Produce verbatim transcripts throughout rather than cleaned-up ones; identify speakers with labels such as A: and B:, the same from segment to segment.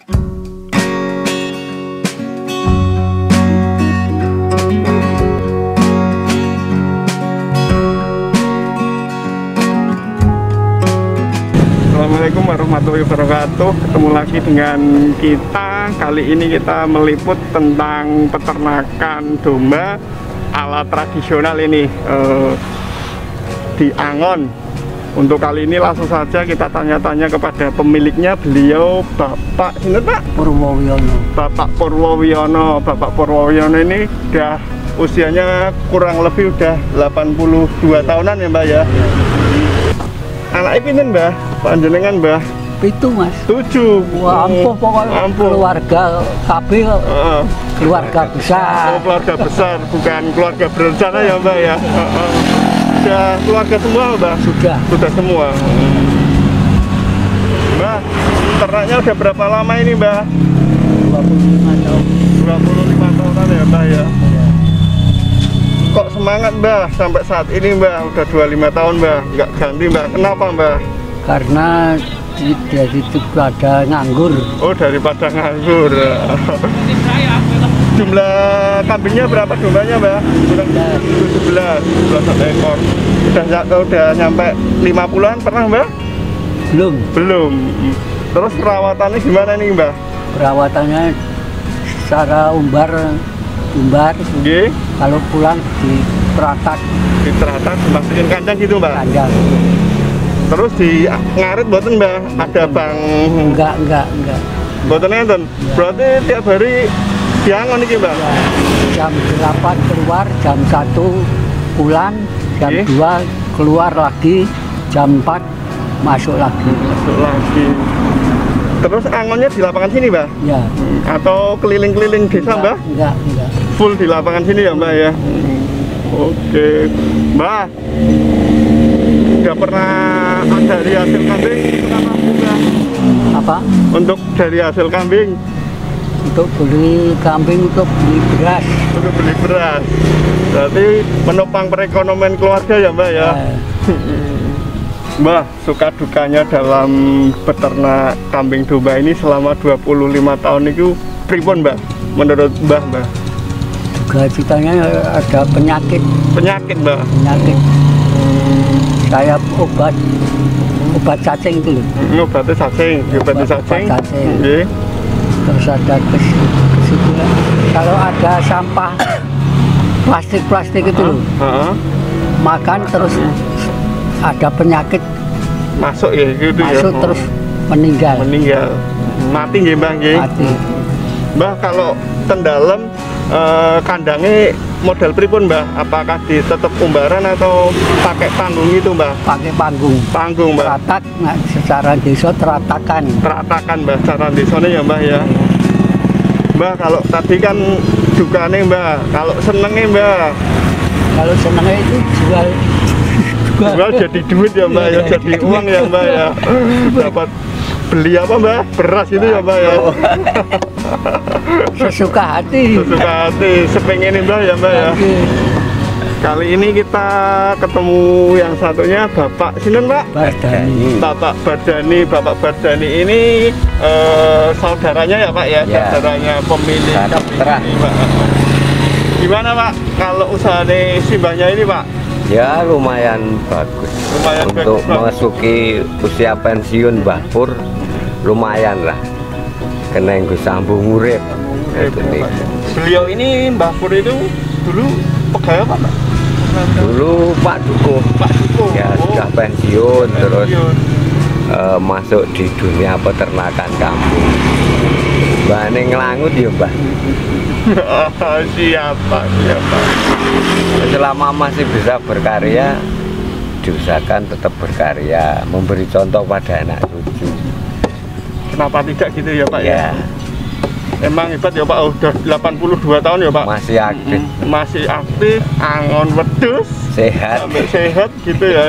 A: Assalamualaikum warahmatullahi wabarakatuh. Ketemu lagi dengan kita. Kali ini kita meliput tentang peternakan domba ala tradisional ini eh, di Angon. Untuk kali ini langsung saja kita tanya-tanya kepada pemiliknya. Beliau Bapak ini Pak
B: Purwowiono.
A: Bapak Purwowiono. Bapak Purwowiono ini udah usianya kurang lebih udah delapan puluh dua tahunan ya Mbak ya. Anaknya pinten Mbah? Panjenengan Mbah?
B: Itu Mas.
A: Tujuh.
B: Wah, ampuh pokoknya.
A: Ampuh.
B: Keluarga K B
A: Uh,
B: keluarga besar.
A: oh, keluarga besar, bukan keluarga berencana ya Mbak ya. Uh, uh. Sudah keluarga semua Mbak?
B: Sudah.
A: Sudah semua. Mbak, ternaknya udah berapa lama ini Mbak?
B: dua puluh lima tahun.
A: dua puluh lima tahunan ya Mbak ya. Kok semangat Mbah sampai saat ini Mbah? Udah dua puluh lima tahun Mbah, nggak ganti Mbah. Kenapa Mbah?
B: Karena dari itu ada nganggur.
A: Oh, daripada nganggur. Jumlah kambingnya berapa dombanya Mbah? tujuh belas, tujuh belas ekor. Udah, udah nyampe lima puluhan pernah Mbah?
B: Belum.
A: Belum. Terus perawatannya gimana nih Mbah?
B: Perawatannya secara umbar umbar.
A: Nggih.
B: Kalau pulang di teratak.
A: Di teratak dimasukin kandang gitu Mbah?
B: Kandang.
A: Terus di ngarit mboten Mbah? Ada bang?
B: Enggak, enggak, enggak.
A: Mboten enten. Berarti tiap hari diangon iki Mbah?
B: Ya, jam delapan keluar, jam satu pulang, jam
A: Nggih.
B: dua keluar lagi, jam empat masuk lagi.
A: Masuk lagi. Terus angonnya di lapangan sini Mbah?
B: Ya.
A: Atau keliling-keliling desa Mbah?
B: Enggak, enggak.
A: Full di lapangan sini ya Mbah ya? Oke. Mbah, udah pernah dari hasil kambing berapa Mbah?
B: Apa?
A: Untuk dari hasil kambing?
B: Untuk beli kambing, untuk beli beras.
A: Untuk beli beras. Berarti menopang perekonomian keluarga ya Mbah ya?
B: Eh,
A: Mbah, suka dukanya dalam beternak kambing domba ini selama dua puluh lima tahun itu pripun Mbah? Menurut Mbah, Mbah?
B: juga ceritanya ada penyakit,
A: Penyakit Mbah?
B: penyakit. Saya obat, obat cacing itu loh.
A: Ngobatnya cacing, ngobatnya
B: Obat-
A: cacing.
B: obat cacing.
A: Nggih.
B: Terus ada kes, kesuburan. Kalau ada sampah plastik-plastik itu loh,
A: Heeh.
B: makan terus ada penyakit
A: Masuk ya gitu ya.
B: masuk terus meninggal,
A: meninggal. Mati nggih Mbah nggih.
B: mati.
A: Mbah kalau tendalem eh, kandangnya model pripun Mbah? Apakah di tetep umbaran atau pakai panggung itu Mbah?
B: Pakai panggung,
A: Panggung Mbah.
B: teratak, nah, secara desa teratakan.
A: Teratakan Mbah cara desanya ya Mbah ya. Mbah kalau tadi kan dukane Mbah, kalau senenge Mbah,
B: Kalau senangnya itu jual, jual.
A: Mbah jadi duit ya Mbah ya,
B: Iya,
A: jadi uang ya Mbah ya. Dapat beli apa Mbah? Beras itu ya Mbah ya.
B: Sesuka hati.
A: Sesuka hati, sepengen Mbah ya Mbah ya.
B: Oke.
A: Kali ini kita ketemu yang satunya Bapak Sinten Pak?
B: Bardani.
A: Bapak Bardani, Bapak Bardani ini eh, saudaranya ya Pak ya,
C: Ya.
A: saudaranya pemilik
C: Saudara.
A: kambing ini Pak. Gimana Pak kalau usaha di Simbahnya ini Pak?
C: Ya lumayan bagus.
A: Lumayan
C: Untuk
A: bagus, Pak.
C: memasuki usia pensiun Mbah Pur lumayan lah. Kena nggo sambung urip.
A: Eh,
C: Itu nih.
A: Beliau ini Mbah Pur itu dulu pegawai apa Pak?
C: Dulu Pak Dukuh
A: Pak Dukuh.
C: ya
A: Oh,
C: sudah pensiun terus
A: pensiun.
C: eh, masuk di dunia peternakan kampung. Mbah ning nglangut ya Mbah.
A: Siapa siapa?
C: Selama masih bisa berkarya, diusahakan tetap berkarya, memberi contoh pada anak cucu.
A: Kenapa tidak gitu ya Pak ya?
C: Ya,
A: Emang hebat ya Pak, udah delapan puluh dua tahun ya Pak.
C: masih aktif,
A: Mm, masih aktif, angon wedhus,
C: sehat.
A: sampai sehat gitu ya.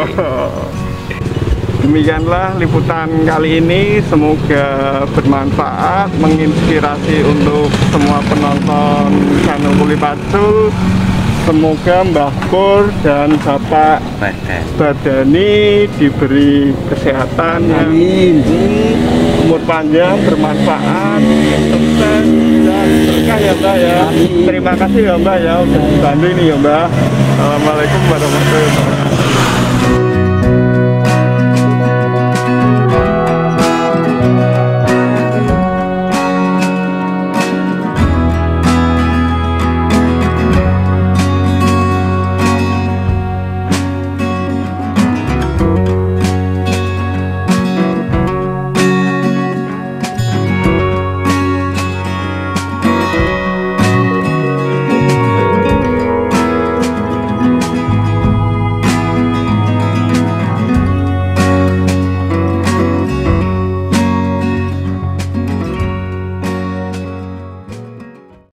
A: Demikianlah liputan kali ini, semoga bermanfaat, menginspirasi untuk semua penonton channel Kulipacul. Semoga Mbah Pur dan Bapak
C: Badan.
A: Bardani diberi kesehatan yang
B: Amin.
A: umur panjang, bermanfaat, sukses dan berkah ya Mbak ya. Terima kasih ya Mbak ya udah bantu ini ya Mbak. Assalamualaikum warahmatullahi wabarakatuh.